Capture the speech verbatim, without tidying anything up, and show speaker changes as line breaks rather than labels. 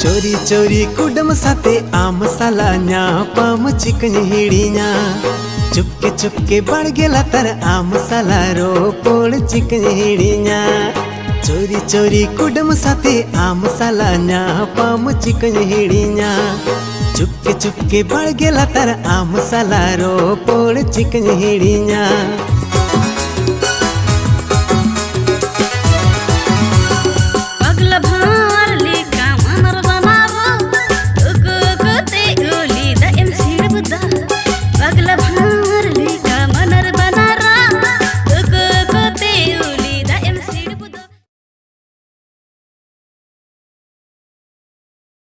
चोरी चोरी कुडम साथे आम सालान्या पाम चिकन हिड़िया चुपके चुपके बढ़ गेला तर आम साला रो पोड़ चिकन हिड़िया चोरी चोरी कुडम साथे आम सालान्या पाम चिकन हिड़िया चुपके चुपके बढ़ गेला तर आम साला रो पोड़ चिकन हिड़िया।